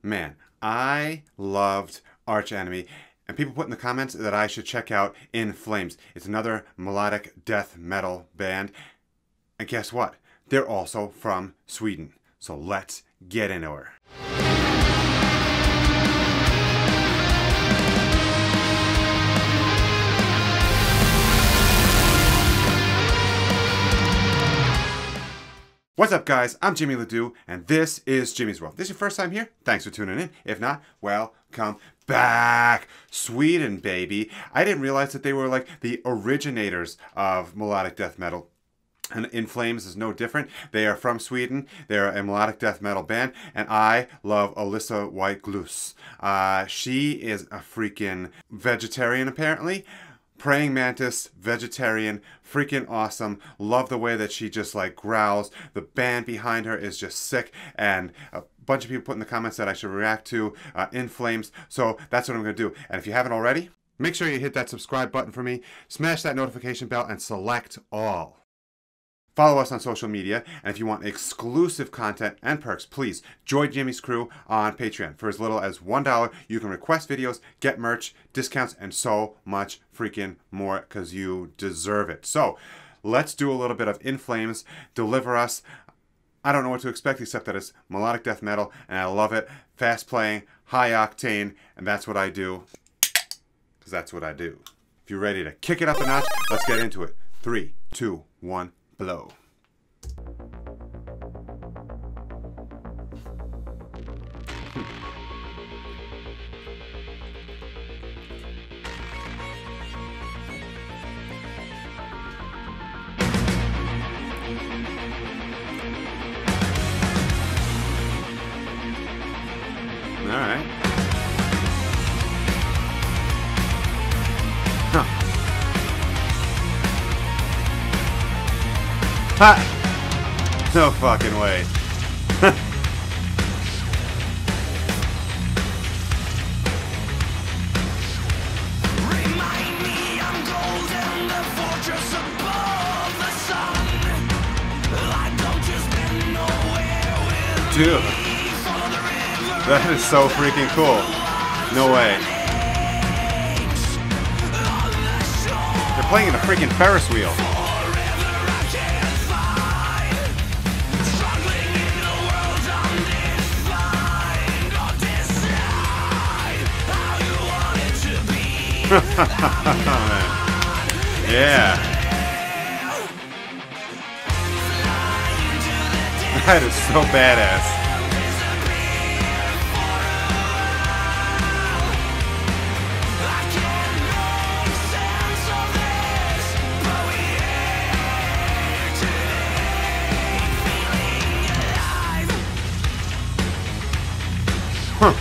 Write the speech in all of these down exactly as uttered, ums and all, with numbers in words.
Man, I loved Arch Enemy, and people put in the comments that I should check out In Flames. It's another melodic death metal band, and guess what? They're also from Sweden. So let's get into her. What's up, guys? I'm Jimmy Ledoux, and this is Jimmy's World. If this is your first time here? Thanks for tuning in. If not, welcome back. Sweden, baby. I didn't realize that they were like the originators of melodic death metal. And In Flames is no different. They are from Sweden. They're a melodic death metal band. And I love Alissa White Gluz. Uh, she is a freaking vegetarian, apparently. Praying mantis, vegetarian, freaking awesome. Love the way that she just like growls. The band behind her is just sick. And a bunch of people put in the comments that I should react to uh, In Flames. So that's what I'm going to do. And if you haven't already, make sure you hit that subscribe button for me. Smash that notification bell and select all. Follow us on social media, and if you want exclusive content and perks, please join Jimmy's crew on Patreon. For as little as one dollar, you can request videos, get merch, discounts, and so much freaking more, because you deserve it. So, let's do a little bit of In Flames, Deliver Us. I don't know what to expect, except that it's melodic death metal, and I love it. Fast playing, high octane, and that's what I do, because that's what I do. If you're ready to kick it up a notch, let's get into it. Three, two, one. Blow. All right. Huh. Ha! No fucking way. Remind me I'm golden, the fortress above the sun. I don't just been nowhere with Dude, that is so freaking cool. No way. They're playing in a freaking Ferris wheel. Yeah. That is so badass. Huh.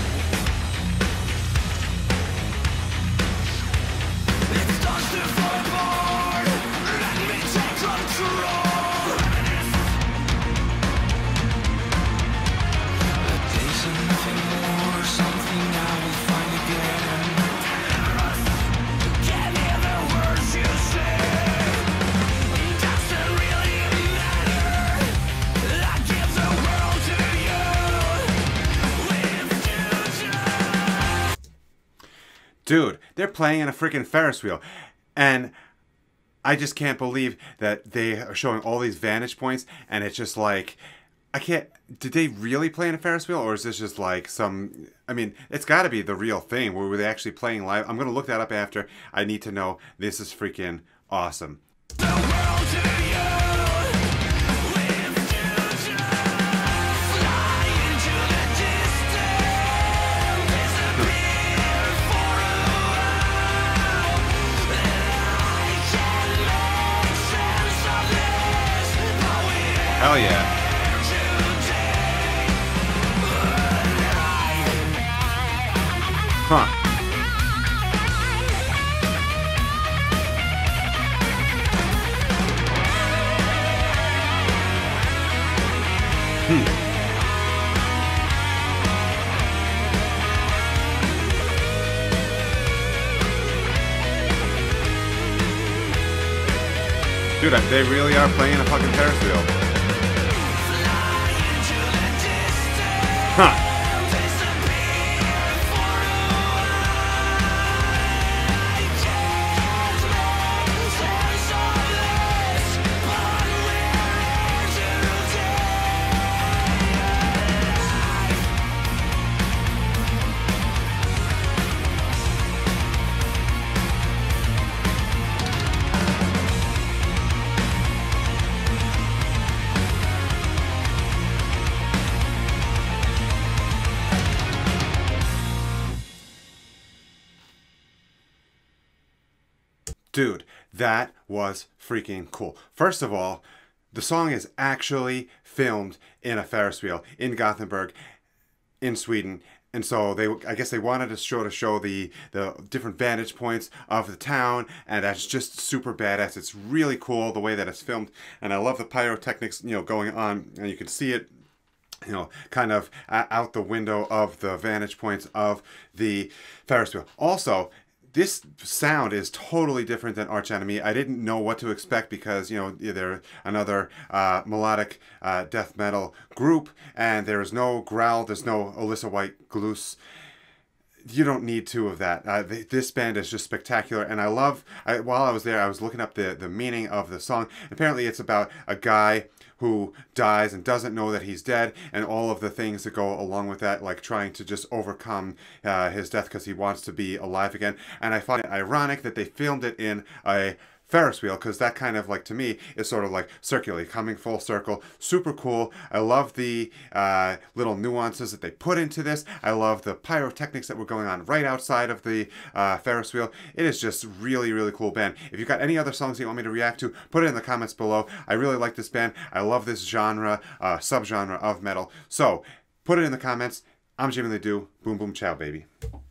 Dude, they're playing in a freaking Ferris wheel. And I just can't believe that they are showing all these vantage points, and it's just like, I can't, did they really play in a Ferris wheel, or is this just like some, I mean, it's got to be the real thing. Were they actually playing live? I'm going to look that up after. I need to know. This is freaking awesome. Hell yeah. Huh. Hmm. Dude, they really are playing a fucking Ferris wheel. Huh. dude, that was freaking cool. First of all, the song is actually filmed in a Ferris wheel in Gothenburg, in Sweden. And so they, I guess they wanted to show to show the the different vantage points of the town, and that's just super badass. It's really cool the way that it's filmed, and I love the pyrotechnics, you know, going on, and you can see it, you know, kind of out the window of the vantage points of the Ferris wheel. Also, this sound is totally different than Arch Enemy. I didn't know what to expect because, you know, they're another uh, melodic uh, death metal group, and there is no growl, there's no Alyssa White gloose. You don't need two of that. Uh, th this band is just spectacular, and I love, I, while I was there, I was looking up the, the meaning of the song. Apparently it's about a guy who dies and doesn't know that he's dead, and all of the things that go along with that, like trying to just overcome uh, his death because he wants to be alive again. And I find it ironic that they filmed it in a Ferris wheel, because that kind of, like, to me, is sort of like circular, coming full circle. Super cool. I love the uh, little nuances that they put into this. I love the pyrotechnics that were going on right outside of the uh, Ferris wheel. It is just really, really cool band. If you've got any other songs you want me to react to, put it in the comments below. I really like this band. I love this genre, uh, subgenre of metal. So, put it in the comments. I'm Jimmy Ledoux. Boom, boom, ciao, baby.